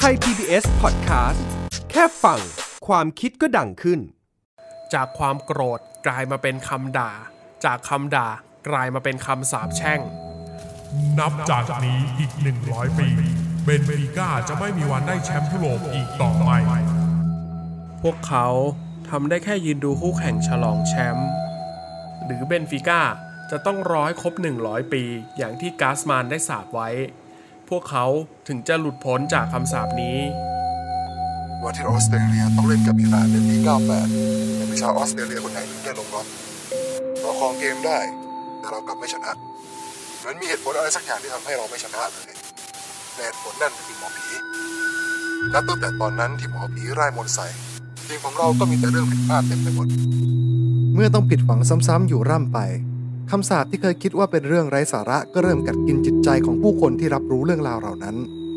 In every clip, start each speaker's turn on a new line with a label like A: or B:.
A: ทย PBS Podcast แค่ฟังความคิดก็ดังขึ้น
B: จากความโกรธกลายมาเป็นคำด่าจากคำด่ากลายมาเป็นคำสาปแช่ง
C: นับจากนี้อีก100 ปีเบนฟิก้าจะไม่มีวันได้แชมป์ยุโรปอีกต่อไป
B: พวกเขาทำได้แค่ยืนดูคู่แข่งฉลองแชมป์หรือเบนฟิก้าจะต้องรอให้ครบ100 ปีอย่างที่กาสมานได้สาปไว้พวกเขาถึงจะหลุดพ้นจากคำสาปนี้
D: วันที่ออสเตรเลียต้องเล่นกับอิหร่านในปี 98ยังมีชาวออสเตรเลียคนไหนถึงได้ลงรอบเราครองเกมได้แต่เรากลับไม่ชนะมันมีเหตุผลอะไรสักอย่างที่ทำให้เราไม่ชนะเลยเหตุผลนั่นคือหมอผีและตั้งแต่ตอนนั้นที่หมอผีไล่มนต์ใส่ทีมของเราก็มีแต่เรื่องผิดพลาดเต็มไปหมด
E: เมื่อต้องผิดหวังซ้ำๆอยู่ร่ำไปคำสาปที่เคยคิดว่าเป็นเรื่องไร้สาระก็เริ่มกัดกินจิตใจของผู้คนที่รับรู้เรื่องราวเหล่านั้น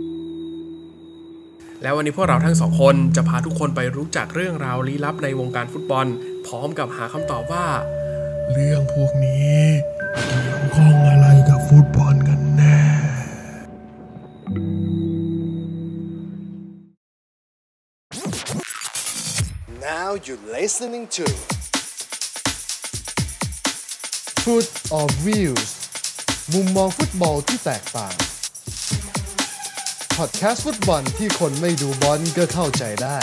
B: แล้ววันนี้พวกเราทั้งสองคนจะพาทุกคนไปรู้จักเรื่องราวลี้ลับในวงการฟุตบอลพร้อมกับหาคำตอบว่า
C: เรื่องพวกนี้เกี่ยวข้องอะไรกับฟุตบอลกันแน่
F: Now you're listening to
E: Foot of Views มุมมองฟุตบอลที่แตกต่างพอดแคสต์ฟุตบอลที่คนไม่ดูบอลก็เข้าใจได้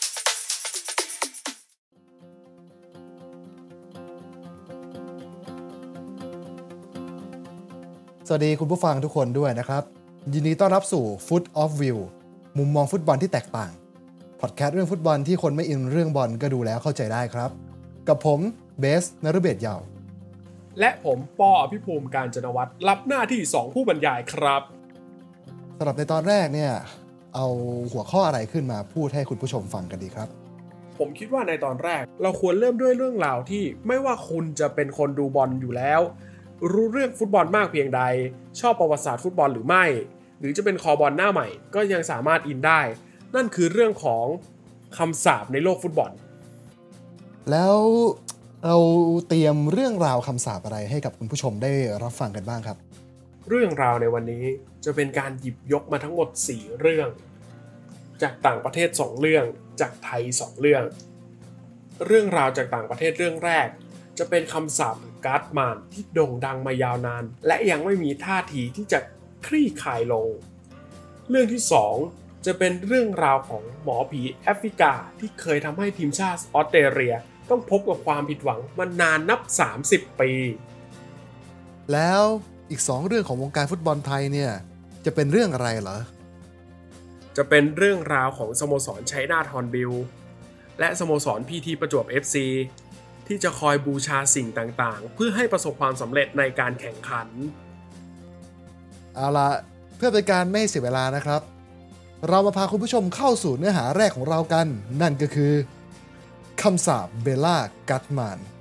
E: สวัสดีคุณผู้ฟังทุกคนด้วยนะครับยินดีต้อนรับสู่ Foot of View มุมมองฟุตบอลที่แตกต่างพอดแคสต์เรื่องฟุตบอลที่คนไม่อินเรื่องบอลก็ดูแล้วเข้าใจได้ครับกับผมเบสนฤเบศยาว
B: และผมปอภิภูมิกาญจนวัฒน์รับหน้าที่2ผู้บรรยายครับ
E: สำหรับในตอนแรกเนี่ยเอาหัวข้ออะไรขึ้นมาพูดให้คุณผู้ชมฟังกันดีครับ
B: ผมคิดว่าในตอนแรกเราควรเริ่มด้วยเรื่องราวที่ไม่ว่าคุณจะเป็นคนดูบอลอยู่แล้วรู้เรื่องฟุตบอลมากเพียงใดชอบประวัติศาสตร์ฟุตบอลหรือไม่หรือจะเป็นคอบอลหน้าใหม่ก็ยังสามารถอินได้นั่นคือเรื่องของคำสาปในโลกฟุตบอล
E: แล้วเราเตรียมเรื่องราวคำสาปอะไรให้กับคุณผู้ชมได้รับฟังกันบ้างครับ
B: เรื่องราวในวันนี้จะเป็นการหยิบยกมาทั้งหมด4เรื่องจากต่างประเทศ2เรื่องจากไทย2เรื่องเรื่องราวจากต่างประเทศเรื่องแรกจะเป็นคำสาปการ์ดมานที่โด่งดังมายาวนานและยังไม่มีท่าทีที่จะคลี่คลายลงเรื่องที่2จะเป็นเรื่องราวของหมอผีแอฟริกาที่เคยทำให้ทีมชาติออสเตรเลียต้องพบกับความผิดหวังมานานนับ30 ปี
E: แล้วอีก2เรื่องของวงการฟุตบอลไทยเนี่ยจะเป็นเรื่องอะไรเหรอ
B: จะเป็นเรื่องราวของสโมสรชัยนาทฮอร์นบิลและสโมสร PT ประจวบ FC ที่จะคอยบูชาสิ่งต่างๆเพื่อให้ประสบความสำเร็จในการแข่งขัน
E: เอาละเพื่อเป็นการไม่เสียเวลานะครับเรามาพาคุณผู้ชมเข้าสู่เนื้อหาแรกของเรากันนั่นก็คือคำสาปเบลล่ากัตมาน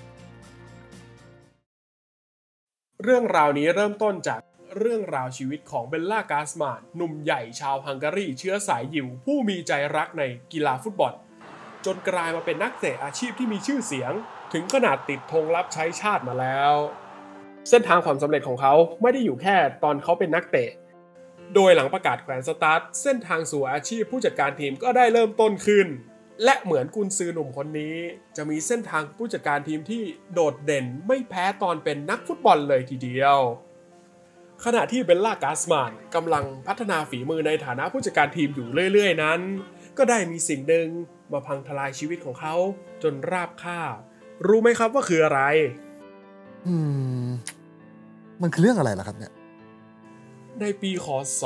B: เรื่องราวนี้เริ่มต้นจากเรื่องราวชีวิตของเบลล่ากัตมานหนุ่มใหญ่ชาวฮังการีเชื้อสายยิวผู้มีใจรักในกีฬาฟุตบอลจนกลายมาเป็นนักเตะอาชีพที่มีชื่อเสียงถึงขนาดติดธงรับใช้ชาติมาแล้วเส้นทางความสำเร็จของเขาไม่ได้อยู่แค่ตอนเขาเป็นนักเตะโดยหลังประกาศแขวนสตาร์ทเส้นทางสู่อาชีพผู้จัดการทีมก็ได้เริ่มต้นขึ้นและเหมือนกุนซือหนุ่มคนนี้จะมีเส้นทางผู้จัดการทีมที่โดดเด่นไม่แพ้ตอนเป็นนักฟุตบอลเลยทีเดียวขณะที่เบลล่ากัตมานกำลังพัฒนาฝีมือในฐานะผู้จัดการทีมอยู่เรื่อยๆนั้นก็ได้มีสิ่งหนึ่งมาพังทลายชีวิตของเขาจนราบคาบรู้ไหมครับว่าคืออะไร
E: มันคือเรื่องอะไรล่ะครับเนี่ย
B: ในปีค.ศ.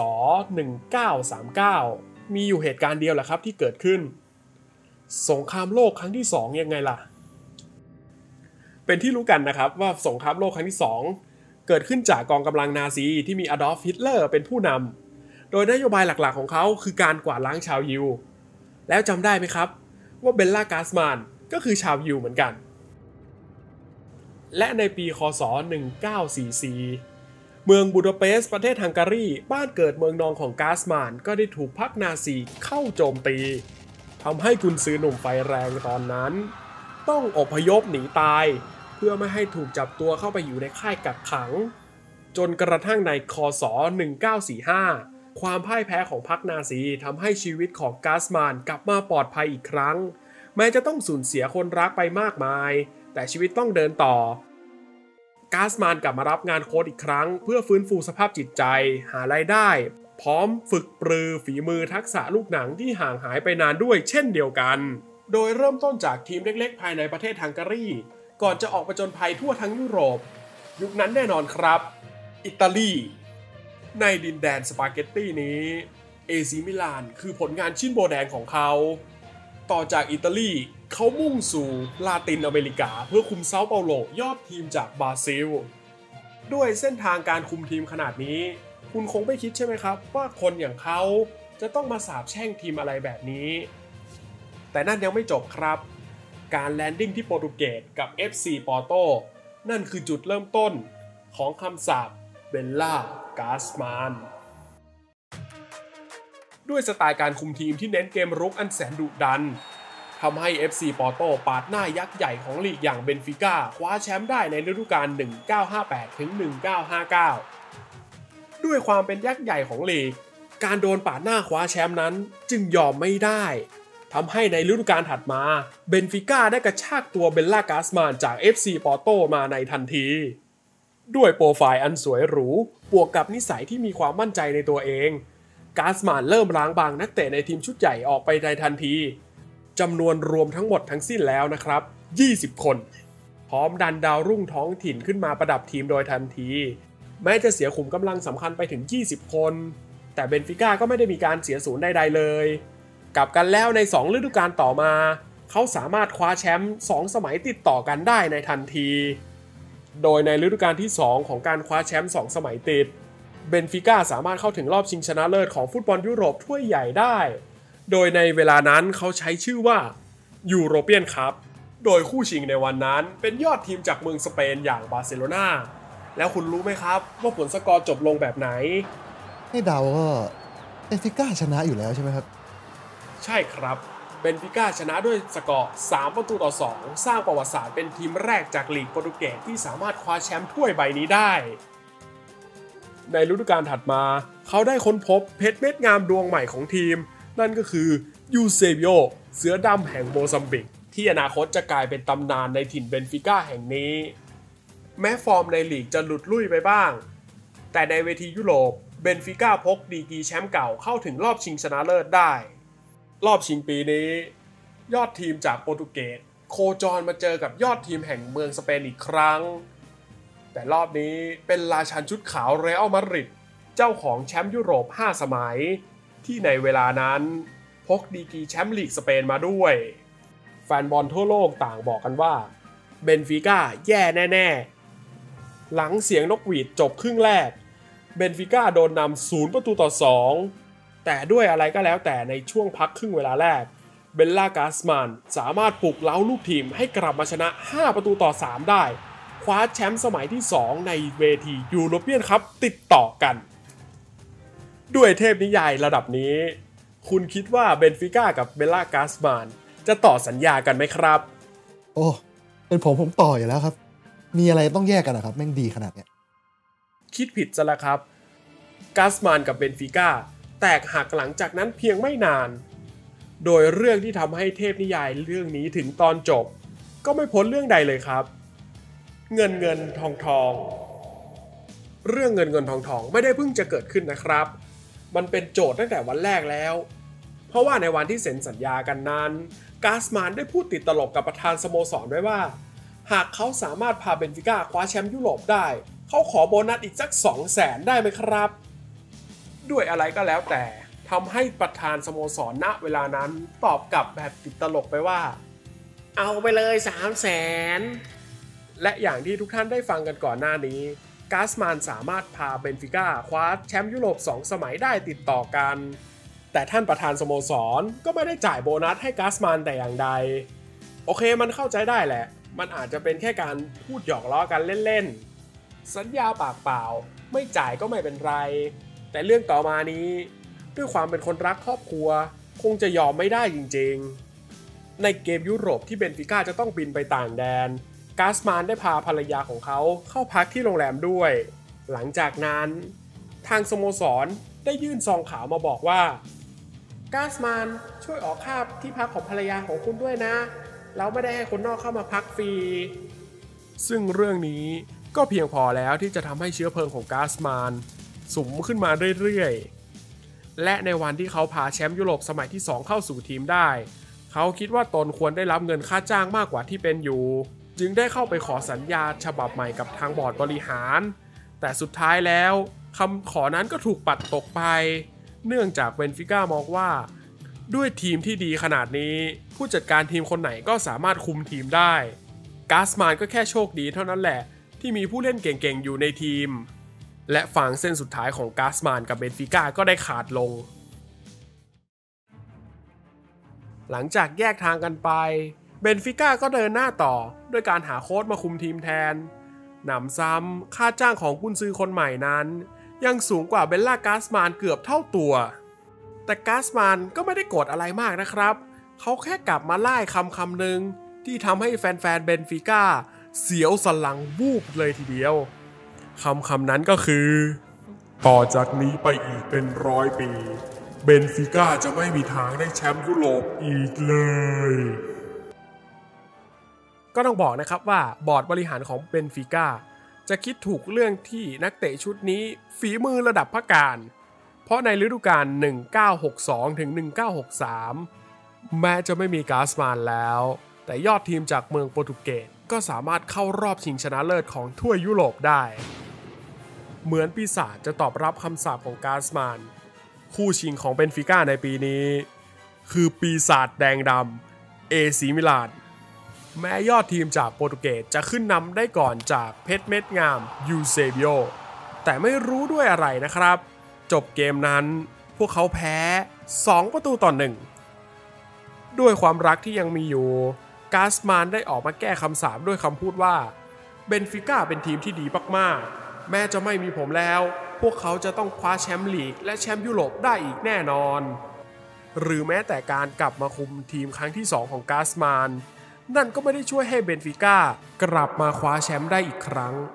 B: 1939มีอยู่เหตุการณ์เดียวแหละครับที่เกิดขึ้นสงครามโลกครั้งที่2ยังไงล่ะเป็นที่รู้กันนะครับว่าสงครามโลกครั้งที่2เกิดขึ้นจากกองกำลังนาซีที่มีอดอล์ฟ ฮิตเลอร์เป็นผู้นำโดยนโยบายหลักๆของเขาคือการกวาดล้างชาวยิวแล้วจำได้ไหมครับว่าเบลล่ากัตมานก็คือชาวยิวเหมือนกันและในปีค.ศ. 1944เมืองบูดาเปสต์ประเทศฮังการีบ้านเกิดเมืองนอนของกัตมานก็ได้ถูกพรรคนาซีเข้าโจมตีทำให้กุนซือหนุ่มไฟแรงตอนนั้นต้องอพยพหนีตายเพื่อไม่ให้ถูกจับตัวเข้าไปอยู่ในค่ายกักขังจนกระทั่งในค.ศ. 1945 ความพ่ายแพ้ของพรรคนาซีทำให้ชีวิตของกาสมานกลับมาปลอดภัยอีกครั้งแม้จะต้องสูญเสียคนรักไปมากมายแต่ชีวิตต้องเดินต่อกาสมานกลับมารับงานโค้ชอีกครั้งเพื่อฟื้นฟูสภาพจิตใจหารายได้พร้อมฝึกปรือฝีมือทักษะลูกหนังที่ห่างหายไปนานด้วยเช่นเดียวกันโดยเริ่มต้นจากทีมเล็กๆภายในประเทศฮังการีก่อนจะออกผจญภัยทั่วทั้งยุโรปยุคนั้นแน่นอนครับอิตาลีในดินแดนสปาเกตตี้นี้เอซิมิลานคือผลงานชิ้นโบแดงของเขาต่อจากอิตาลีเขามุ่งสู่ลาตินอเมริกาเพื่อคุมเซาเปาโลยอดทีมจากบราซิลด้วยเส้นทางการคุมทีมขนาดนี้คุณคงไม่คิดใช่ไหมครับว่าคนอย่างเขาจะต้องมาสาปแช่งทีมอะไรแบบนี้แต่นั่นยังไม่จบครับการแลนดิ้งที่โปรตุเกสกับ FC ปอร์โตนั่นคือจุดเริ่มต้นของคำสาปเบลล่ากาสมานด้วยสไตล์การคุมทีมที่เน้นเกมรุกอันแสนดุดันทำให้ FC ปอร์โตปาดหน้ายักษ์ใหญ่ของลีกอย่างเบนฟิก้าคว้าแชมป์ได้ในฤดูกาล 1958 ถึง 1959 ด้วยความเป็นยักษ์ใหญ่ของลีกการโดนปาดหน้าคว้าแชมป์นั้นจึงยอมไม่ได้ทำให้ในฤดูกาลถัดมาเบนฟิก้าได้กระชากตัวเบลล่ากาสมานจาก FC ปอร์โตมาในทันทีด้วยโปรไฟล์อันสวยหรูบวกกับนิสัยที่มีความมั่นใจในตัวเองกาสมานเริ่มล้างบางนักเตะในทีมชุดใหญ่ออกไปในทันทีจำนวนรวมทั้งหมดทั้งสิ้นแล้วนะครับ20 คนพร้อมดันดาวรุ่งท้องถิ่นขึ้นมาประดับทีมโดยทันทีแม้จะเสียขุมกำลังสำคัญไปถึง20 คนแต่เบนฟิก้าก็ไม่ได้มีการเสียศูนย์ใดๆเลยกลับกันแล้วใน2ฤดูกาลต่อมาเขาสามารถคว้าแชมป์2สมัยติดต่อกันได้ในทันทีโดยในฤดูกาลที่2ของการคว้าแชมป์2สมัยติดเบนฟิก้าสามารถเข้าถึงรอบชิงชนะเลิศของฟุตบอลยุโรปถ้วยใหญ่ได้โดยในเวลานั้นเขาใช้ชื่อว่ายูโรเปียนคัพโดยคู่ชิงในวันนั้นเป็นยอดทีมจากเมืองสเปนอย่างบาร์เซโลนาแล้วคุณรู้ไหมครับว่าผลสกอร์จบลงแบบไหน
E: ให้เดาก็เบนฟิก้าชนะอยู่แล้วใช่ไหมครับ
B: ใช่ครับเบนฟิก้าชนะด้วยสกอร์3-2สร้างประวัติศาสตร์เป็นทีมแรกจากลีกโปรตุเกสที่สามารถคว้าแชมป์ถ้วยใบนี้ได้ในฤดูกาลถัดมาเขาได้ค้นพบเพชรเม็ดงามดวงใหม่ของทีมนั่นก็คือยูเซบิโอเสือดำแห่งโมซัมบิกที่อนาคตจะกลายเป็นตำนานในถิ่นเบนฟิก้าแห่งนี้แม้ฟอร์มในลีกจะหลุดลุ่ยไปบ้างแต่ในเวทียุโรปเบนฟิก้าพกดีกรีแชมป์เก่าเข้าถึงรอบชิงชนะเลิศได้รอบชิงปีนี้ยอดทีมจากโปรตุเกสโคจรมาเจอกับยอดทีมแห่งเมืองสเปนอีกครั้งแต่รอบนี้เป็นราชันชุดขาวเรอัลมาดริดเจ้าของแชมป์ยุโรป5สมัยที่ในเวลานั้นพกดีกรีแชมป์ลีกสเปนมาด้วยแฟนบอลทั่วโลกต่างบอกกันว่าเบนฟิก้าแย่แน่ๆหลังเสียงนกหวีดจบครึ่งแรกเบนฟิก้าโดนนำ0-2แต่ด้วยอะไรก็แล้วแต่ในช่วงพักครึ่งเวลาแรกเบลล่ากาสมานสามารถปลุกเร้าลูกทีมให้กลับมาชนะ5-3ได้คว้าแชมป์สมัยที่2ในเวทียูโรเปียนคัพติดต่อกันด้วยเทพนิยายระดับนี้คุณคิดว่าเบนฟิก้ากับเบลล่ากาสมานจะต่อสัญญากันไหมครับ
E: โอ้เป็นผมต่ออยู่แล้วครับมีอะไรต้องแยกกันนะครับแม่งดีขนาดเนี้ย
B: คิดผิดซะแล้วครับกาสมานกับเบนฟิก้าแตกหักหลังจากนั้นเพียงไม่นานโดยเรื่องที่ทำให้เทพนิยายเรื่องนี้ถึงตอนจบก็ไม่พ้นเรื่องใดเลยครับเงินทองเรื่องเงินทองไม่ได้เพิ่งจะเกิดขึ้นนะครับมันเป็นโจทย์ตั้งแต่วันแรกแล้วเพราะว่าในวันที่เซ็นสัญญากันนั้นกาสมานได้พูดติดตลกกับประธานสโมสรไว้ว่าหากเขาสามารถพาเบนฟิก้าคว้าแชมป์ยุโรปได้เขาขอโบนัสอีกสัก 200,000 ได้ไหมครับด้วยอะไรก็แล้วแต่ทำให้ประธานสโมสรณเวลานั้นตอบกลับแบบติดตลกไปว่าเอาไปเลย 300,000 และอย่างที่ทุกท่านได้ฟังกันก่อนหน้านี้กาสมานสามารถพาเบนฟิก้าคว้าแชมป์ยุโรป2สมัยได้ติดต่อกันแต่ท่านประธานสโมสรก็ไม่ได้จ่ายโบนัสให้กาสมานแต่อย่างใดโอเคมันเข้าใจได้แหละมันอาจจะเป็นแค่การพูดหยอกล้อกันเล่นๆสัญญาปากเปล่าไม่จ่ายก็ไม่เป็นไรแต่เรื่องต่อมานี้ด้วยความเป็นคนรักครอบครัวคงจะยอมไม่ได้จริงๆในเกมยุโรปที่เบนฟิก้าจะต้องบินไปต่างแดนกาสมานได้พาภรรยาของเขาเข้าพักที่โรงแรมด้วยหลังจากนั้นทางสโมสรได้ยื่นซองขาวมาบอกว่ากาสมานช่วยออกค่าที่พักของภรรยาของคุณด้วยนะแล้วไม่ได้ให้คนนอกเข้ามาพักฟรีซึ่งเรื่องนี้ก็เพียงพอแล้วที่จะทำให้เชื้อเพลิงของกาสมานสุมขึ้นมาเรื่อยๆและในวันที่เขาพาแชมป์ยุโรปสมัยที่2เข้าสู่ทีมได้เขาคิดว่าตนควรได้รับเงินค่าจ้างมากกว่าที่เป็นอยู่จึงได้เข้าไปขอสัญญาฉบับใหม่กับทางบอร์ดบริหารแต่สุดท้ายแล้วคำขอนั้นก็ถูกปัดตกไปเนื่องจากเบนฟิก้ามองว่าด้วยทีมที่ดีขนาดนี้ผู้จัดการทีมคนไหนก็สามารถคุมทีมได้กาสมานก็แค่โชคดีเท่านั้นแหละที่มีผู้เล่นเก่งๆอยู่ในทีมและฟางเส้นสุดท้ายของกาสมานกับเบนฟิก้าก็ได้ขาดลงหลังจากแยกทางกันไปเบนฟิก้าก็เดินหน้าต่อด้วยการหาโค้ชมาคุมทีมแทนหนำซ้ำค่าจ้างของกุนซือคนใหม่นั้นยังสูงกว่าเบลล่ากาสมานเกือบเท่าตัวแต่กาสมานก็ไม่ได้โกรธอะไรมากนะครับเขาแค่กลับมาไล่คำหนึ่งที่ทำให้แฟนๆเบนฟิก้าเสียวสันหลังวูบเลยทีเดียวคำนั้นก็คือ
C: ต่อจากนี้ไปอีกเป็น100 ปีเบนฟิก้าจะไม่มีทางได้แชมป์ยุโรปอีกเลย
B: ก็ต้องบอกนะครับว่าบอร์ดบริหารของเบนฟิก้าจะคิดถูกเรื่องที่นักเตะชุดนี้ฝีมือระดับพักการเพราะในฤดูกาล1962ถึง1963แม้จะไม่มีกาสมานแล้วแต่ยอดทีมจากเมืองโปรตุเกสก็สามารถเข้ารอบชิงชนะเลิศของถ้วยยุโรปได้เหมือนปีศาจจะตอบรับคำสาปของกาสมานคู่ชิงของเบนฟิก้าในปีนี้คือปีศาจแดงดำเอซีมิลานแม้ยอดทีมจากโปรตุเกสจะขึ้นนำได้ก่อนจากเพชรเม็ดงามยูเซบิโอแต่ไม่รู้ด้วยอะไรนะครับจบเกมนั้นพวกเขาแพ้2-1ด้วยความรักที่ยังมีอยู่กาสมานได้ออกมาแก้คำสาปด้วยคำพูดว่าเบนฟิก้าเป็นทีมที่ดีมากๆแม้จะไม่มีผมแล้วพวกเขาจะต้องคว้าแชมป์ลีกและแชมป์ยุโรปได้อีกแน่นอนหรือแม้แต่การกลับมาคุมทีมครั้งที่2ของกาสมานนั่นก็ไม่ได้ช่วยให้เบนฟิก้ากลับมาคว้าแชมป์ได้อีกครั้ง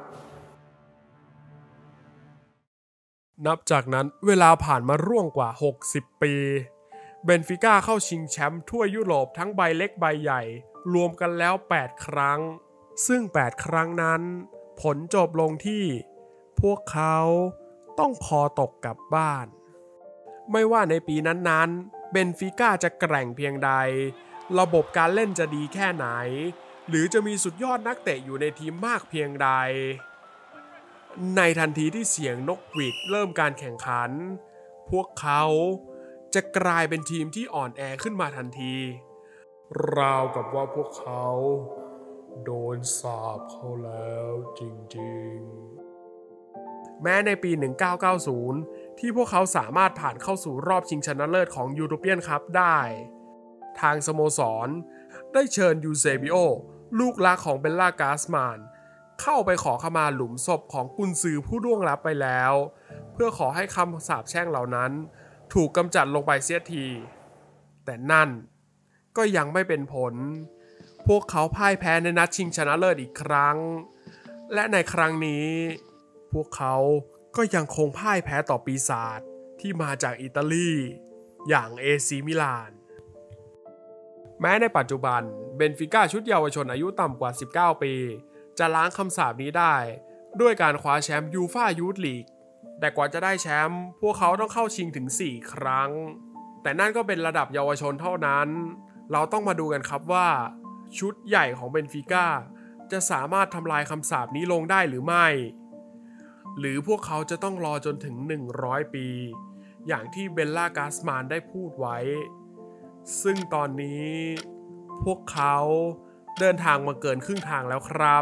B: นับจากนั้นเวลาผ่านมาร่วงกว่า60 ปีเบนฟิก้าเข้าชิงแชมป์ทั่วยุโรปทั้งใบเล็กใบใหญ่รวมกันแล้ว8 ครั้งซึ่ง8 ครั้งนั้นผลจบลงที่พวกเขาต้องคอตกกลับบ้านไม่ว่าในปีนั้นๆเบนฟิก้าจะแกร่งเพียงใดระบบการเล่นจะดีแค่ไหนหรือจะมีสุดยอดนักเตะอยู่ในทีมมากเพียงใดในทันทีที่เสียงนกหวีดเริ่มการแข่งขันพวกเขาจะกลายเป็นทีมที่อ่อนแอขึ้นมาทันทีราวกับว่าพวกเขาโดนสาปเขาแล้วจริงๆแม้ในปี 1990 ที่พวกเขาสามารถผ่านเข้าสู่รอบชิงชนะเลิศของยูโรเปียนคัพได้ทางสโมสรได้เชิญยูเซบิโอลูกรักของเบลล่ากาสมานเข้าไปขอขมาหลุมศพของกุนซือผู้ล่วงลับไปแล้วเพื่อขอให้คำสาปแช่งเหล่านั้นถูกกำจัดลงไปเสียทีแต่นั่นก็ยังไม่เป็นผลพวกเขาพ่ายแพ้ในนัดชิงชนะเลิศอีกครั้งและในครั้งนี้พวกเขาก็ยังคงพ่ายแพ้ต่อปีศาจที่มาจากอิตาลีอย่างเอซีมิลานแม้ในปัจจุบันเบนฟิก้าชุดเยาวชนอายุต่ำกว่า19 ปีจะล้างคำสาปนี้ได้ด้วยการคว้าแชมป์ยูฟ่ายูทลีกแต่กว่าจะได้แชมป์พวกเขาต้องเข้าชิงถึง4 ครั้งแต่นั่นก็เป็นระดับเยาวชนเท่านั้นเราต้องมาดูกันครับว่าชุดใหญ่ของเบนฟิก้าจะสามารถทำลายคำสาปนี้ลงได้หรือไม่หรือพวกเขาจะต้องรอจนถึง100 ปีอย่างที่เบลล่ากาสมานได้พูดไว้ซึ่งตอนนี้พวกเขาเดินทางมาเกินครึ่งทางแล้วครับ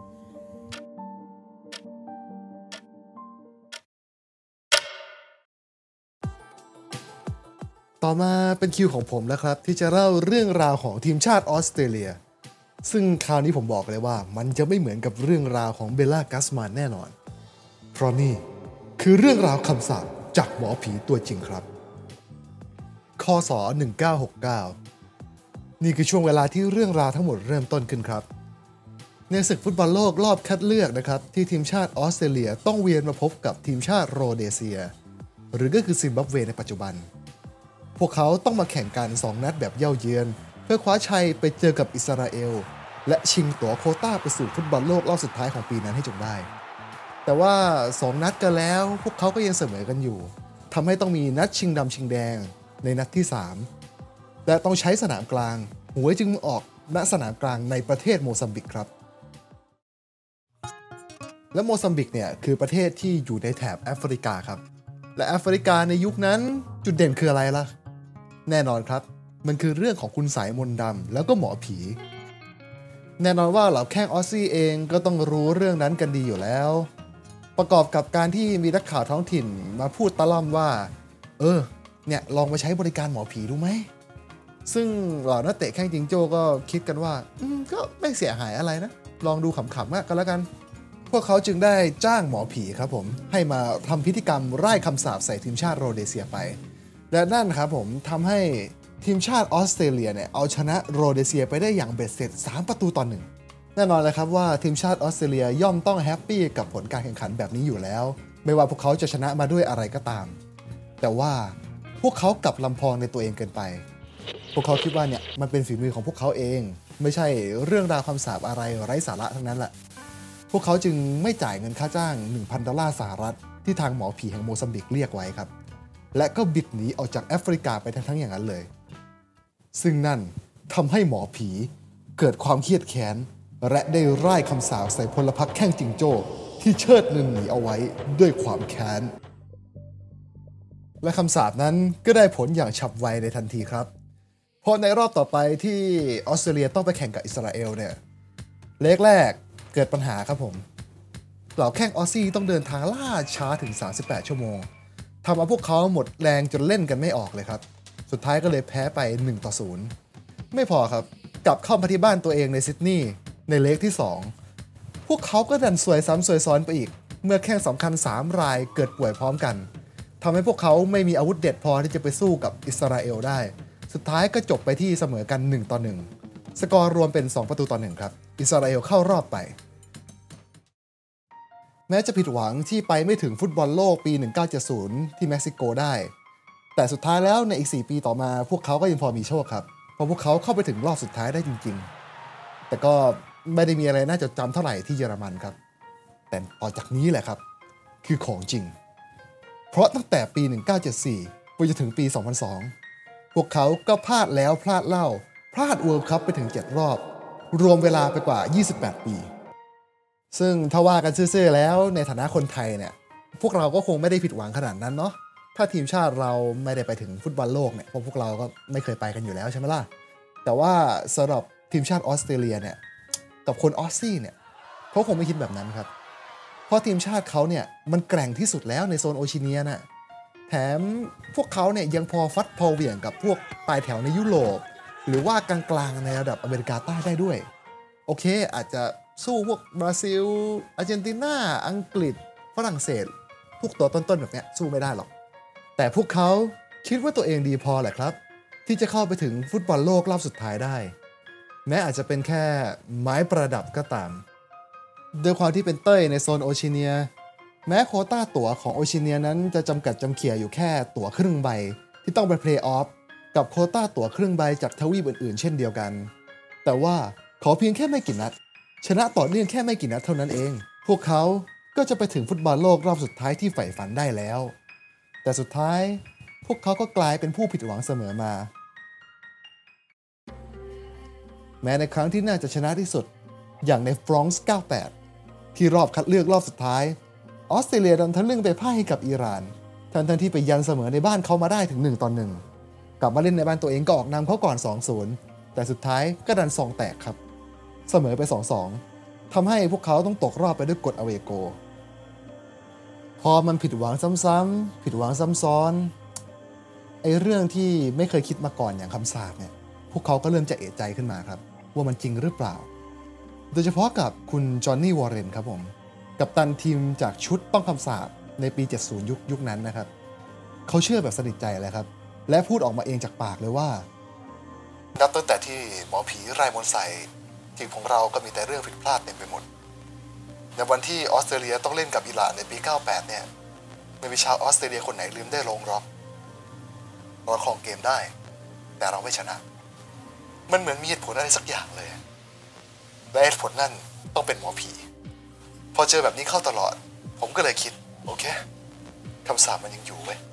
E: ต่อมาเป็นคิวของผมแล้วครับที่จะเล่าเรื่องราวของทีมชาติออสเตรเลียซึ่งคราวนี้ผมบอกเลยว่ามันจะไม่เหมือนกับเรื่องราวของเบลล่ากาสมานแน่นอนเพราะนี่คือเรื่องราวคำสาปจากหมอผีตัวจริงครับค.ศ. 1969นี่คือช่วงเวลาที่เรื่องราวทั้งหมดเริ่มต้นขึ้นครับในศึกฟุตบอลโลกรอบคัดเลือกนะครับที่ทีมชาติออสเตรเลียต้องเวียนมาพบกับทีมชาติโรเดเซียหรือก็คือซิมบับเวในปัจจุบันพวกเขาต้องมาแข่งกัน2นัดแบบเย่าเยือนเพื่อคว้าชัยไปเจอกับอิสราเอลและชิงตั๋วโควต้าไปสู่ฟุตบอลโลกรอบสุดท้ายของปีนั้นให้จงได้แต่ว่า2นัดกันแล้วพวกเขาก็ยังเสมอกันอยู่ทำให้ต้องมีนัดชิงดำชิงแดงในนัดที่3และต้องใช้สนามกลางหวยจึงออกณสนามกลางในประเทศโมซัมบิกครับและโมซัมบิกเนี่ยคือประเทศที่อยู่ในแถบแอฟริกาครับและแอฟริกาในยุคนั้นจุดเด่นคืออะไรล่ะแน่นอนครับมันคือเรื่องของคุณสายมนต์ดำแล้วก็หมอผีแน่นอนว่าเหล่าแข้งออสซี่เองก็ต้องรู้เรื่องนั้นกันดีอยู่แล้วประกอบกับการที่มีนักข่าวท้องถิ่นมาพูดตะล่อมว่าเนี่ยลองมาใช้บริการหมอผีดูไหมซึ่งเหล่านักเตะแข้งจิงโจ้ก็คิดกันว่าก็ไม่เสียหายอะไรนะลองดูขำๆก็แล้วกันพวกเขาจึงได้จ้างหมอผีครับผมให้มาทำพิธีกรรมไล่คำสาปใส่ทีมชาติโรเดเซียไปและนั่นครับผมทำให้ทีมชาติออสเตรเลียเนี่ยเอาชนะโรเดเซียไปได้อย่างเบ็ดเสร็จ3-1แน่นอนเลยครับว่าทีมชาติออสเตรเลียย่อมต้องแฮปปี้กับผลการแข่งขันแบบนี้อยู่แล้วไม่ว่าพวกเขาจะชนะมาด้วยอะไรก็ตามแต่ว่าพวกเขากลับลำพองในตัวเองเกินไปพวกเขาคิดว่าเนี่ยมันเป็นฝีมือของพวกเขาเองไม่ใช่เรื่องราวคำสาปอะไรไร้สาระทั้งนั้นแหละพวกเขาจึงไม่จ่ายเงินค่าจ้าง $1,000 สหรัฐที่ทางหมอผีแห่งโมซัมบิกเรียกไว้ครับและก็บิดหนีออกจากแอฟริกาไปทั้งอย่างนั้นเลยซึ่งนั่นทำให้หมอผีเกิดความเครียดแค้นและได้ร่ายคำสาปใส่พลพรรคแข้งจิงโจ้ที่เชิดหนีเอาไว้ด้วยความแค้นและคำสาปนั้นก็ได้ผลอย่างฉับไวในทันทีครับเพราะในรอบต่อไปที่ออสเตรเลียต้องไปแข่งกับอิสราเอลเนี่ยเล็กแรกเกิดปัญหาครับผมเหล่าแข้งออสซี่ต้องเดินทางล่าช้าถึง38ชั่วโมงทำเอาพวกเขาหมดแรงจนเล่นกันไม่ออกเลยครับสุดท้ายก็เลยแพ้ไป1-0ไม่พอครับกลับเข้ามาที่บ้านตัวเองในซิดนีย์ในเล็กที่2พวกเขาก็ดันสวยซ้ำสวยซ้อนไปอีกเมื่อแข้งสำคัญ3รายเกิดป่วยพร้อมกันทำให้พวกเขาไม่มีอาวุธเด็ดพอที่จะไปสู้กับอิสราเอลได้สุดท้ายก็จบไปที่เสมอกัน1-1สกอร์รวมเป็น2-1ครับอิสราเอลเข้ารอบไปแม้จะผิดหวังที่ไปไม่ถึงฟุตบอลโลกปี1970ที่เม็กซิโกได้แต่สุดท้ายแล้วในอีก4ปีต่อมาพวกเขาก็ยังพอมีโชคครับเพราะพวกเขาเข้าไปถึงรอบสุดท้ายได้จริงๆแต่ก็ไม่ได้มีอะไรน่าจดจำเท่าไหร่ที่เยอรมันครับแต่ต่อจากนี้แหละครับคือของจริงเพราะตั้งแต่ปี1974ไปจนถึงปี2002พวกเขาก็พลาดแล้วพลาดเล่าพลาดเวิลด์คัพไปถึง7รอบรวมเวลาไปกว่า28ปีซึ่งถ้าว่ากันซื่อๆแล้วในฐานะคนไทยเนี่ยพวกเราก็คงไม่ได้ผิดหวังขนาดนั้นเนาะถ้าทีมชาติเราไม่ได้ไปถึงฟุตบอลโลกเนี่ยพวกเราก็ไม่เคยไปกันอยู่แล้วใช่ไหมล่ะแต่ว่าสำหรับทีมชาติออสเตรเลียเนี่ยกับคนออสซี่เนี่ยเขาคงไม่คิดแบบนั้นครับเพราะทีมชาติเขาเนี่ยมันแกร่งที่สุดแล้วในโซนโอเชียเนียน่ะแถมพวกเขาเนี่ยยังพอฟัดพอเหวี่ยงกับพวกปลายแถวในยุโรปหรือว่ากลางๆในระดับอเมริกาใต้ได้ด้วยโอเคอาจจะสู้พวกบราซิลอาร์เจนตินาอังกฤษฝรั่งเศสพวกตัวต้นๆแบบเนี้ยสู้ไม่ได้หรอกแต่พวกเขาคิดว่าตัวเองดีพอแหละครับที่จะเข้าไปถึงฟุตบอลโลกรอบสุดท้ายได้แม้อาจจะเป็นแค่ไม้ประดับก็ตามด้วยความที่เป็นเต้ยในโซนโอเชียเนียแม้โควต้าตั๋วของโอเชียเนียนั้นจะจำกัดจำเขี่ยอยู่แค่ตั๋วครึ่งใบที่ต้องไปเพลย์ออฟกับโควต้าตั๋วครึ่งใบจากทวีปอื่นๆเช่นเดียวกันแต่ว่าขอเพียงแค่ไม่กี่นัดชนะต่อเนื่องแค่ไม่กี่นัดเท่านั้นเองพวกเขาก็จะไปถึงฟุตบอลโลกรอบสุดท้ายที่ใฝ่ฝันได้แล้วแต่สุดท้ายพวกเขาก็กลายเป็นผู้ผิดหวังเสมอมาแม้ในครั้งที่น่าจะชนะที่สุดอย่างในฟรองซ์98ที่รอบคัดเลือกรอบสุดท้ายออสเตรเลียดันทะลึ่งไปพ่ายให้กับอิหร่านทั้งที่ไปยันเสมอในบ้านเขามาได้ถึง1-1กลับมาเล่นในบ้านตัวเองก็ออกนำเขาก่อน 2-0 แต่สุดท้ายก็ดันซองแตกครับเสมอไป 2-2 ทำให้พวกเขาต้องตกรอบไปด้วยกฎอเวโกพอมันผิดหวังซ้ำๆผิดหวังซ้ำซ้อนไอ้เรื่องที่ไม่เคยคิดมาก่อนอย่างคำสาปเนี่ยพวกเขาก็เริ่มจะเอะใจขึ้นมาครับว่ามันจริงหรือเปล่าโดยเฉพาะกับคุณจอห์นนี่วอร์เรนครับผมกัปตันทีมจากชุดต้องคำสาปในปี70ยุคนั้นนะครับเขาเชื่อแบบสนิทใจเลยครับและพูดออกมาเองจากปากเลยว่า
D: นับตั้งแต่ที่หมอผีไร้มนต์ใส่ทีมของเราก็มีแต่เรื่องผิดพลาดเต็มไปหมดในวันที่ออสเตรเลียต้องเล่นกับอิหร่านในปี98เนี่ยไม่มีชาวออสเตรเลียคนไหนลืมได้ลงหรอกเราครองเกมได้แต่เราไม่ชนะมันเหมือนมีเหตุผลอะไรสักอย่างเลยและเหตุผลนั่นต้องเป็นหมอผีพอเจอแบบนี้เข้าตลอดผมก็เลยคิดโอเคคำสาปมันยังอยู่เว้ย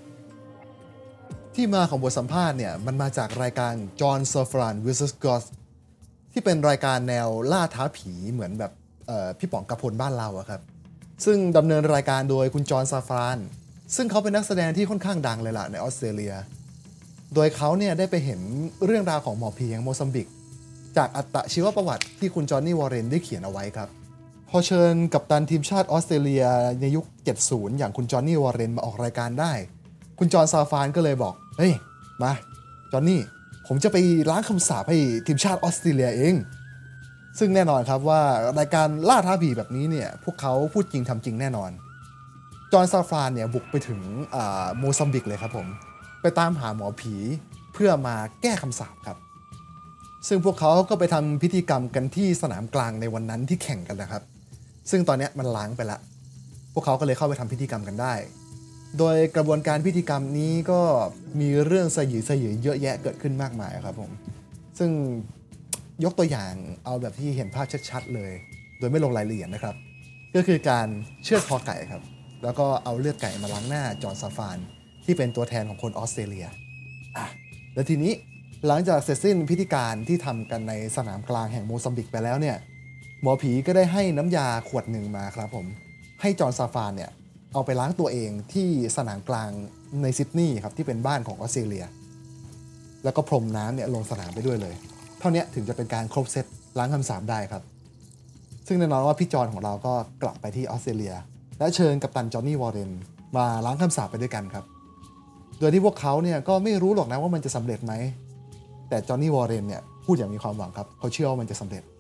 E: ที่มาของบทสัมภาษณ์เนี่ยมันมาจากรายการ John Safran vs. Ghost ที่เป็นรายการแนวล่าท้าผีเหมือนแบบพี่ป๋องกพลบ้านเราอะครับซึ่งดำเนินรายการโดยคุณจอห์นซาฟรานซึ่งเขาเป็นนักแสดงที่ค่อนข้างดังเลยล่ะในออสเตรเลียโดยเขาเนี่ยได้ไปเห็นเรื่องราวของหมอผีแห่งโมซัมบิกจากอัตชีวประวัติที่คุณจอห์นนี่วอร์เรนได้เขียนเอาไว้ครับพอเชิญกัปตันทีมชาติออสเตรเลียในยุค 70 อย่างคุณจอห์นนี่วอร์เรนมาออกรายการได้คุณจอห์นซาฟรานก็เลยบอกเฮ้ยมาจอห์นนี่ผมจะไปล้างคำสาปให้ทีมชาติออสเตรเลียเองซึ่งแน่นอนครับว่ารายการล่าท้าผีแบบนี้เนี่ยพวกเขาพูดจริงทำจริงแน่นอนจอห์นซาฟรานเนี่ยบุกไปถึงโมซัมบิกเลยครับผมไปตามหาหมอผีเพื่อมาแก้คำสาปครับซึ่งพวกเขาก็ไปทำพิธีกรรมกันที่สนามกลางในวันนั้นที่แข่งกันนะครับซึ่งตอนนี้มันล้างไปละพวกเขาก็เลยเข้าไปทำพิธีกรรมกันได้โดยกระบวนการพิธีกรรมนี้ก็มีเรื่องสยิวสยิวเยอะแยะเกิดขึ้นมากมายครับผมซึ่งยกตัวอย่างเอาแบบที่เห็นภาพชัดๆเลยโดยไม่ลงรายละเอียดนะครับก็คือการเชือดคอไก่ครับแล้วก็เอาเลือดไก่มาล้างหน้าจอห์นซาฟรานที่เป็นตัวแทนของคนออสเตรเลียแล้วทีนี้หลังจากเสร็จสิ้นพิธีการที่ทำกันในสนามกลางแห่งโมซัมบิกไปแล้วเนี่ยหมอผีก็ได้ให้น้ำยาขวดหนึ่งมาครับผมให้จอห์นซาฟรานเนี่ยเอาไปล้างตัวเองที่สนามกลางในซิดนีย์ครับที่เป็นบ้านของออสเตรเลียแล้วก็พรมน้ำเนี่ยลงสนามไปด้วยเลยเท่านี้ถึงจะเป็นการครบเซตล้างคำสาปได้ครับซึ่งแน่นอนว่าพี่จอห์นของเราก็กลับไปที่ออสเตรเลียและเชิญกัปตันจอห์นนี่วอร์เรนมาล้างคำสาปไปด้วยกันครับโดยที่พวกเขาเนี่ยก็ไม่รู้หรอกนะว่ามันจะสำเร็จไหมแต่จอห์นนี่วอร์เรนเนี่ยพูดอย่างมีความหวังครับเขาเชื่อว่ามันจะสำเร็จ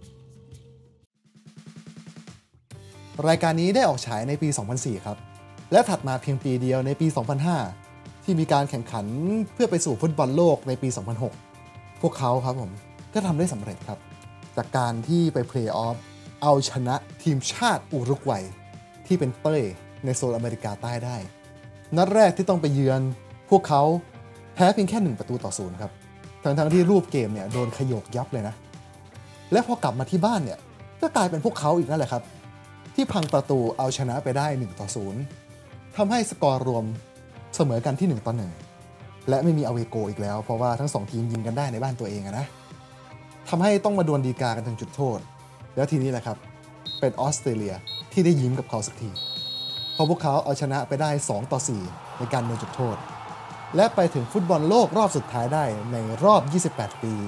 E: รายการนี้ได้ออกฉายในปี 2004 ครับและถัดมาเพียงปีเดียวในปี 2005 ที่มีการแข่งขันเพื่อไปสู่ฟุตบอลโลกในปี 2006 พวกเขาครับผมก็ทำได้สำเร็จครับจากการที่ไปเพลย์ออฟเอาชนะทีมชาติอุรุกวัยที่เป็นเต้ยในโซนอเมริกาใต้ได้นัดแรกที่ต้องไปเยือนพวกเขาแพ้เพียงแค่1-0ครับทั้งที่รูปเกมเนี่ยโดนขยกยับเลยนะและพอกลับมาที่บ้านเนี่ยก็กลายเป็นพวกเขาอีกนั่นแหละครับที่พังประตูเอาชนะไปได้1-0ทำให้สกอร์รวมเสมอกันที่1-1และไม่มีอเวโกอีกแล้วเพราะว่าทั้ง2ทีมยิงกันได้ในบ้านตัวเองนะทำให้ต้องมาดวลฎีกากันถึงจุดโทษแล้วทีนี้แหละครับเป็นออสเตรเลียที่ได้ยิ้มกับเขาสักทีเพราะพวกเขาเอาชนะไปได้2-4ในการดวลจุดโทษและไปถึงฟุตบอลโลกรอบสุดท้ายได้ในรอบ28 ปี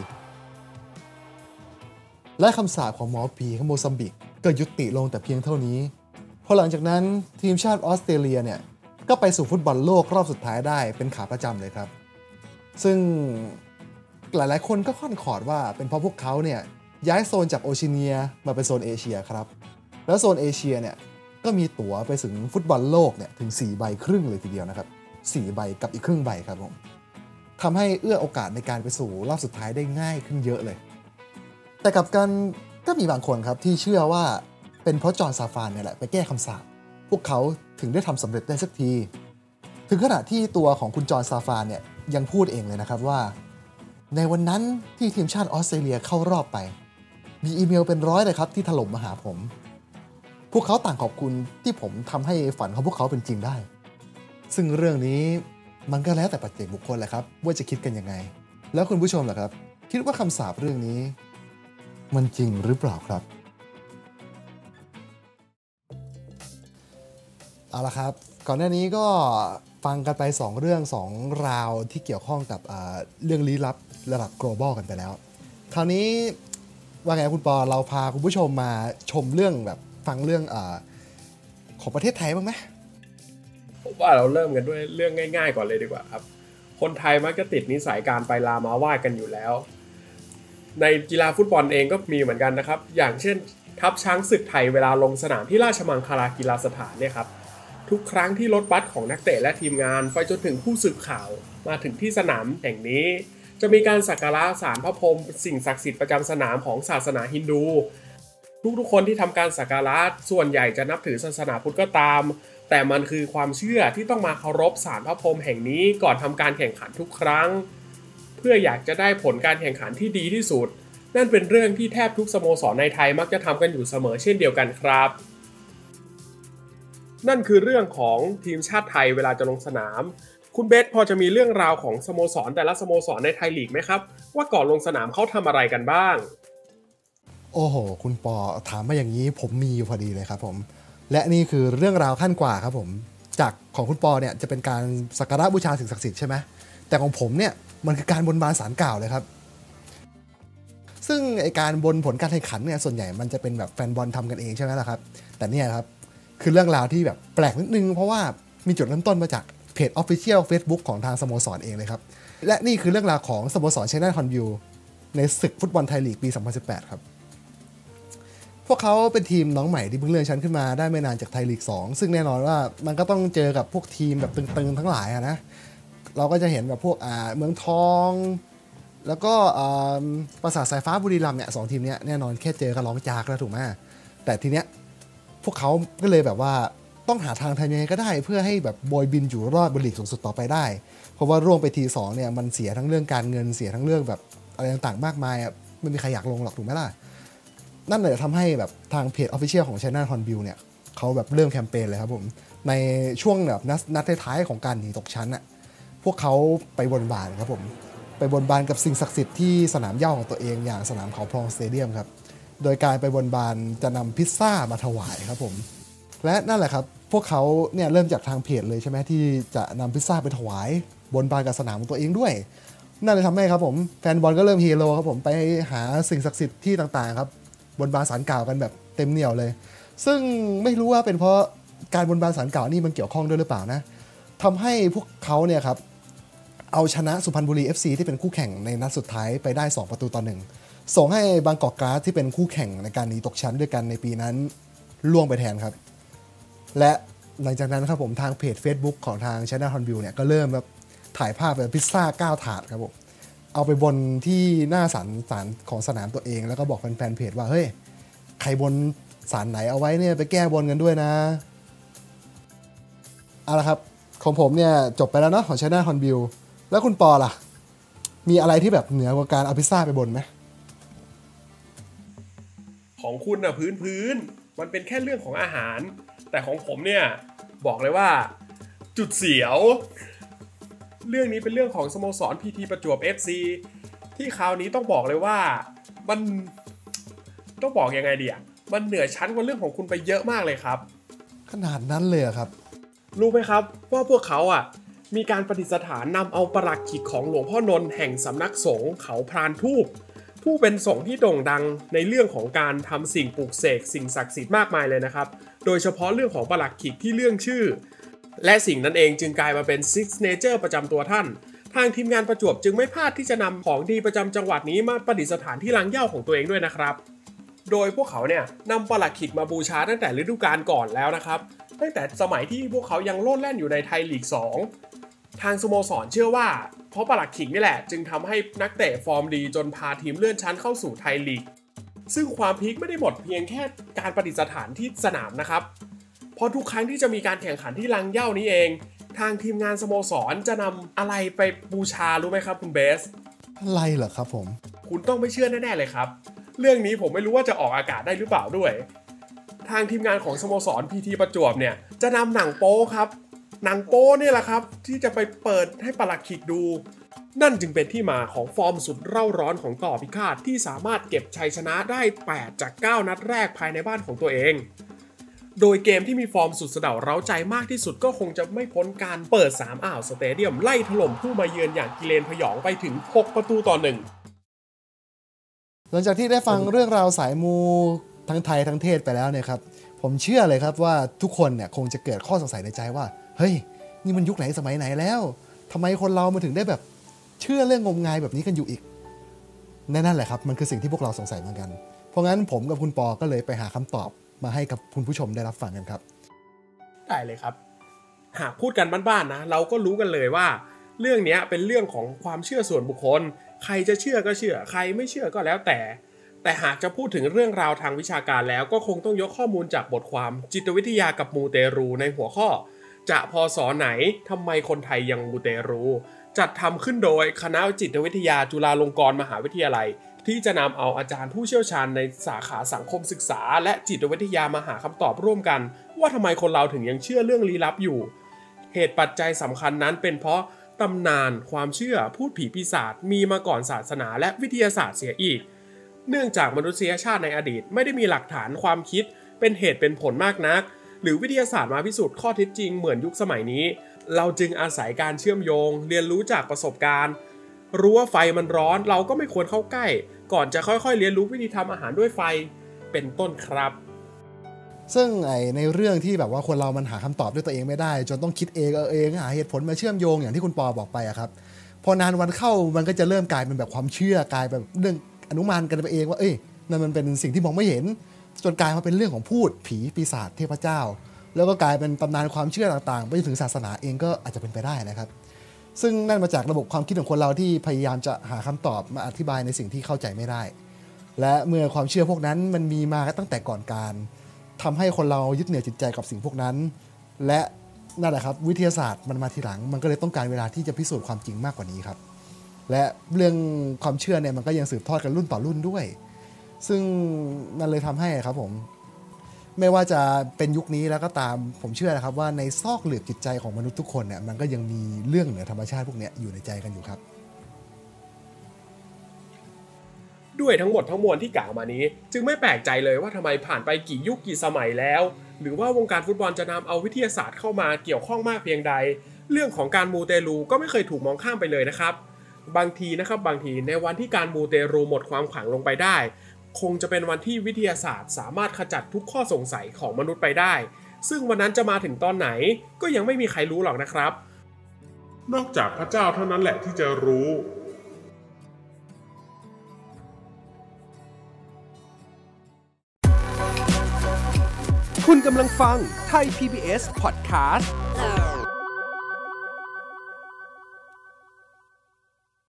E: และคำสาปของหมอผีของโมซัมบิกก็ยุติลงแต่เพียงเท่านี้พอหลังจากนั้นทีมชาติออสเตรเลียเนี่ยก็ไปสู่ฟุตบอลโลกรอบสุดท้ายได้เป็นขาประจำเลยครับซึ่งหลายๆคนก็ค่อนขอดว่าเป็นเพราะพวกเขาเนี่ยย้ายโซนจากโอเชียเนียมาเป็นโซนเอเชียครับแล้วโซนเอเชียเนี่ยก็มีตั๋วไปถึงฟุตบอลโลกเนี่ยถึง4 ใบครึ่งเลยทีเดียวนะครับ4 ใบกับอีกครึ่งใบครับผมทำให้เอื้อโอกาสในการไปสู่รอบสุดท้ายได้ง่ายขึ้นเยอะเลยแต่กับกันก็มีบางคนครับที่เชื่อว่าเป็นเพราะจอห์นซาฟรานเนี่ยแหละไปแก้คำสาปพวกเขาถึงได้ทำสำเร็จได้สักทีถึงขณะที่ตัวของคุณจอห์นซาฟรานเนี่ยยังพูดเองเลยนะครับว่าในวันนั้นที่ทีมชาติออสเตรเลียเข้ารอบไปมีอีเมลเป็นร้อยเลยครับที่ถล่มมาหาผมพวกเขาต่างขอบคุณที่ผมทำให้ฝันของพวกเขาเป็นจริงได้ซึ่งเรื่องนี้มันก็แล้วแต่ปัจเจกบุคคลแหละครับว่าจะคิดกันยังไงแล้วคุณผู้ชมล่ะครับคิดว่าคำสาปเรื่องนี้มันจริงหรือเปล่าครับเอาละครับก่อนหน้านี้ก็ฟังกันไป2เรื่อง2ราวที่เกี่ยวข้องกับเรื่องลี้ลับระดับ global กันไปแล้วคราวนี้ว่าไงคุณปอเราพาคุณผู้ชมมาชมเรื่องแบบฟังเรื่องของประเทศไทยบ้างไหม
B: ผมว่าเราเริ่มกันด้วยเรื่องง่ายๆก่อนเลยดีกว่าครับคนไทยมักจะติดนิสัยการไปลามาไหว้กันอยู่แล้วในกีฬาฟุตบอลเองก็มีเหมือนกันนะครับอย่างเช่นทัพช้างศึกไทยเวลาลงสนามที่ราชมังคลากีฬาสถานเนี่ยครับทุกครั้งที่รถบัสของนักเตะและทีมงานไปจนถึงผู้สื่อข่าวมาถึงที่สนามแห่งนี้จะมีการสักการะศาลพระพรหมสิ่งศักดิ์สิทธิ์ประจำสนามของศาสนาฮินดูทุกคนที่ทำการสักการะส่วนใหญ่จะนับถือศาสนาพุทธก็ตามแต่มันคือความเชื่อที่ต้องมาเคารพศาลพระพรหมแห่งนี้ก่อนทำการแข่งขันทุกครั้งเพื่ออยากจะได้ผลการแข่งขันที่ดีที่สุดนั่นเป็นเรื่องที่แทบทุกสโมสรในไทยมักจะทำกันอยู่เสมอเช่นเดียวกันครับนั่นคือเรื่องของทีมชาติไทยเวลาจะลงสนามคุณเบสพอจะมีเรื่องราวของสโมสรแต่ละสโมสรในไทยลีกไหมครับว่าก่อนลงสนามเขาทำอะไรกันบ้าง
E: โอ้โหคุณปอถามมาอย่างนี้ผมมีอยู่พอดีเลยครับผมและนี่คือเรื่องราวขั้นกว่าครับผมจากของคุณปอเนี่ยจะเป็นการสักการะบูชาสิ่งศักดิ์สิทธิ์ใช่ไหมแต่ของผมเนี่ยมันคือการบนบานศาลกล่าวเลยครับซึ่งไอการบนผลการแข่งขันเนี่ยส่วนใหญ่มันจะเป็นแบบแฟนบอลทำกันเองใช่ไหมล่ะครับแต่เนี่ยครับคือเรื่องราวที่แบบแปลกนิดนึงเพราะว่ามีจุดเริ่มต้นมาจากเพจ Official Facebook ของทางสโมสรเองเลยครับและนี่คือเรื่องราวของสโมสร Chennai Hornbill ในศึกฟุตบอลไทยลีกปี 2018 ครับพวกเขาเป็นทีมน้องใหม่ที่เพิ่งเลื่อนชั้นขึ้นมาได้ไม่นานจากไทยลีก 2ซึ่งแน่นอนว่ามันก็ต้องเจอกับพวกทีมแบบตึงๆทั้งหลายนะเราก็จะเห็นแบบพวกเมืองทองแล้วก็ปราสาทสายฟ้าบุรีรัมย์เนี่ย2ทีมเนี้ยแน่นอนแค่เจอกันร้องจากแล้วถูกไหมแต่ทีเนี้ยพวกเขาก็เลยแบบว่าต้องหาทางทำยังไงก็ได้เพื่อให้แบบโบยบินอยู่รอดบนลีกสูงสุดต่อไปได้เพราะว่าร่วงไปที2เนี่ยมันเสียทั้งเรื่องการเงินเสียทั้งเรื่องแบบอะไรต่างๆมากมายไม่มีใครอยากลงหรอกถูกไหมล่ะนั่นเลยทำให้แบบทางเพจ Official ของ Chennai Hornbill เนี่ยเขาแบบเริ่มแคมเปญเลยครับผมในช่วงแบบนัดท้ายๆของการหนีตกชั้นพวกเขาไปบนบานครับผมไปบนบานกับสิ่งศักดิ์สิทธิ์ที่สนามหญ้าของตัวเองอย่างสนามเขาพลองสเตเดียมครับโดยการไปบนบานจะนำพิซซ่ามาถวายครับผมและนั่นแหละครับพวกเขาเนี่ยเริ่มจากทางเพจเลยใช่ไหมที่จะนำพิซซ่าไปถวายบนบานกับสนามของตัวเองด้วยนั่นเลยทำให้ครับผมแฟนบอลก็เริ่มเฮโร่ครับผมไปหาสิ่งศักดิ์สิทธิ์ที่ต่างๆครับบนบานศาลกล่าวกันแบบเต็มเหนี่ยวเลยซึ่งไม่รู้ว่าเป็นเพราะการบนบานศาลกล่าวนี่มันเกี่ยวข้องด้วยหรือเปล่านะทำให้พวกเขาเนี่ยครับเอาชนะสุพรรณบุรี FC ที่เป็นคู่แข่งในนัดสุดท้ายไปได้2-1ส่งให้บางกอกกราสที่เป็นคู่แข่งในการหนีตกชั้นด้วยกันในปีนั้นล่วงไปแทนครับและหลังจากนั้นครับผมทางเพจ Facebook ของทาง Chennai Hornbill เนี่ยก็เริ่มแบบถ่ายภาพแบบพิซซ่า9ถาดครับผมเอาไปบนที่หน้าศาลของสนามตัวเองแล้วก็บอกแฟนๆเพจว่าเฮ้ยใครบนศาลไหนเอาไว้เนี่ยไปแก้บนกันด้วยนะเอาละครับของผมเนี่ยจบไปแล้วเนาะของ Chennai Hornbill แล้วคุณปอล่ะมีอะไรที่แบบเหนือกว่าการเอาพิซซ่าไปบนไหม
B: ของคุณน่ะพื้นมันเป็นแค่เรื่องของอาหารแต่ของผมเนี่ยบอกเลยว่าจุดเสียวเรื่องนี้เป็นเรื่องของสโมสร PT ประจวบ FC ที่คราวนี้ต้องบอกเลยว่ามันต้องบอกยังไงดีมันเหนือชั้นกว่าเรื่องของคุณไปเยอะมากเลยครับ
E: ขนาดนั้นเลยครับ
B: รู้ไหมครับว่าพวกเขามีการประดิษฐานนำเอาปลักขิกของหลวงพ่อนนท์แห่งสำนักสงฆ์เขาพรานทูปผู้เป็นสงฆ์ที่โด่งดังในเรื่องของการทำสิ่งปลูกเสกสิ่งศักดิ์สิทธิ์มากมายเลยนะครับโดยเฉพาะเรื่องของปลักขิกที่เรื่องชื่อและสิ่งนั้นเองจึงกลายมาเป็นซิกเนเจอร์ประจำตัวท่านทางทีมงานประจวบจึงไม่พลาดที่จะนำของดีประจำจังหวัดนี้มาประดิษฐานที่รังเหย้าของตัวเองด้วยนะครับโดยพวกเขาเนี่ยนำปลักขิกมาบูชาตั้งแต่ฤดูกาลก่อนแล้วนะครับตั้งแต่สมัยที่พวกเขายังโลดแล่นอยู่ในไทยลีก 2ทางสโมสรเชื่อว่าเพราะปลักขิกนี่แหละจึงทำให้นักเตะฟอร์มดีจนพาทีมเลื่อนชั้นเข้าสู่ไทยลีกซึ่งความพีคไม่ได้หมดเพียงแค่การประดิษฐานที่สนามนะครับเพราะทุกครั้งที่จะมีการแข่งขันที่รังเหย้านี้เองทางทีมงานสโมสรจะนำอะไรไปบูชารู้ไหมครับคุณเบส
E: อะไรเหรอครับผม
B: คุณต้องไม่เชื่อแน่ๆเลยครับเรื่องนี้ผมไม่รู้ว่าจะออกอากาศได้หรือเปล่าด้วยทางทีมงานของสโมสร PT ประจวบเนี่ยจะนำหนังโป๊ครับหนังโป๊เนี่ยแหละครับที่จะไปเปิดให้ปลักขิกดูนั่นจึงเป็นที่มาของฟอร์มสุดเร่าร้อนของต่อพิฆาตที่สามารถเก็บชัยชนะได้8จาก9นัดแรกภายในบ้านของตัวเองโดยเกมที่มีฟอร์มสุดสะเดาเร้าใจมากที่สุดก็คงจะไม่พ้นการเปิด3อ่าวสเตเดียมไล่ถล่มผู้มาเยือนอย่างกิเลนพยองไปถึง6-1
E: หลังจากที่ได้ฟังเรื่องราวสายมูทั้งไทยทั้งเทศไปแล้วเนี่ยครับผมเชื่อเลยครับว่าทุกคนเนี่ยคงจะเกิดข้อสงสัยในใจว่าเฮ้ยนี่มันยุคไหนสมัยไหนแล้วทำไมคนเรามาถึงได้แบบเชื่อเรื่องงมงายแบบนี้กันอยู่อีกนั่นแหละครับมันคือสิ่งที่พวกเราสงสัยเหมือนกันเพราะงั้นผมกับคุณปอก็เลยไปหาคำตอบมาให้กับคุณผู้ชมได้รับฟังกันครับ
B: ได้เลยครับหากพูดกันบ้านๆนะเราก็รู้กันเลยว่าเรื่องนี้เป็นเรื่องของความเชื่อส่วนบุคคลใครจะเชื่อก็เชื่อใครไม่เชื่อก็แล้วแต่แต่หากจะพูดถึงเรื่องราวทางวิชาการแล้วก็คงต้องยกข้อมูลจากบทความจิตวิทยากับมูเตรูในหัวข้อจะพศไหนทำไมคนไทยยังมูเตรูจัดทำขึ้นโดยคณะจิตวิทยาจุฬาลงกรณ์มหาวิทยาลัยที่จะนำเอาอาจารย์ผู้เชี่ยวชาญในสาขาสังคมศึกษาและจิตวิทยามาหาคำตอบร่วมกันว่าทำไมคนเราถึงยังเชื่อเรื่องลี้ลับอยู่เหตุปัจจัยสำคัญนั้นเป็นเพราะตำนานความเชื่อพูดผีปีศาจมีมาก่อนศาสนาและวิทยาศาสตร์เสียอีกเนื่องจากมนุษยชาติในอดีตไม่ได้มีหลักฐานความคิดเป็นเหตุเป็นผลมากนักหรือวิทยาศาสตร์มาพิสูจน์ข้อเท็จจริงเหมือนยุคสมัยนี้เราจึงอาศัยการเชื่อมโยงเรียนรู้จากประสบการณ์รู้ว่าไฟมันร้อนเราก็ไม่ควรเข้าใกล้ก่อนจะค่อยๆเรียนรู้วิธีทำอาหารด้วยไฟเป็นต้นครับ
E: ซึ่งในเรื่องที่แบบว่าคนเรามันหาคำตอบด้วยตัวเองไม่ได้จนต้องคิดเองหาเหตุผลมาเชื่อมโยงอย่างที่คุณปอบอกไปอะครับพอนานวันเข้ามันก็จะเริ่มกลายเป็นแบบความเชื่อกลายแบบเรื่องอนุมานกันไปเองว่านั่นมันเป็นสิ่งที่มองไม่เห็นจนกลายมาเป็นเรื่องของพูดผีปีศาจเทพเจ้าแล้วก็กลายเป็นตำนานความเชื่อต่างๆไปจนถึงศาสนาเองก็อาจจะเป็นไปได้นะครับซึ่งนั่นมาจากระบบความคิดของคนเราที่พยายามจะหาคำตอบมาอธิบายในสิ่งที่เข้าใจไม่ได้และเมื่อความเชื่อพวกนั้นมันมีมาตั้งแต่ก่อนการทำให้คนเรายึดเหนี่ยวจิตใจกับสิ่งพวกนั้นและนั่นแหละครับวิทยาศาสตร์มันมาทีหลังมันก็เลยต้องการเวลาที่จะพิสูจน์ความจริงมากกว่านี้ครับและเรื่องความเชื่อเนี่ยมันก็ยังสืบทอดกันรุ่นต่อรุ่นด้วยซึ่งมันเลยทำให้ครับผมไม่ว่าจะเป็นยุคนี้แล้วก็ตามผมเชื่อนะครับว่าในซอกหลืบจิตใจของมนุษย์ทุกคนเนี่ยมันก็ยังมีเรื่องเหนือธรรมชาติพวกนี้อยู่ในใจกันอยู่ครับ
B: ด้วยทั้งหมดทั้งมวลที่กล่าวมานี้จึงไม่แปลกใจเลยว่าทำไมผ่านไปกี่ยุคกี่สมัยแล้วหรือว่าวงการฟุตบอลจะนำเอาวิทยาศาสตร์เข้ามาเกี่ยวข้องมากเพียงใดเรื่องของการมูเตลูก็ไม่เคยถูกมองข้ามไปเลยนะครับบางทีในวันที่การมูเตลูหมดความขลังลงไปได้คงจะเป็นวันที่วิทยาศาสตร์สามารถขจัดทุกข้อสงสัยของมนุษย์ไปได้ซึ่งวันนั้นจะมาถึงตอนไหนก็ยังไม่มีใครรู้หรอกนะครับ
C: นอกจากพระเจ้าเท่านั้นแหละที่จะรู้
A: คุณกำลังฟังไทย PBS Podcast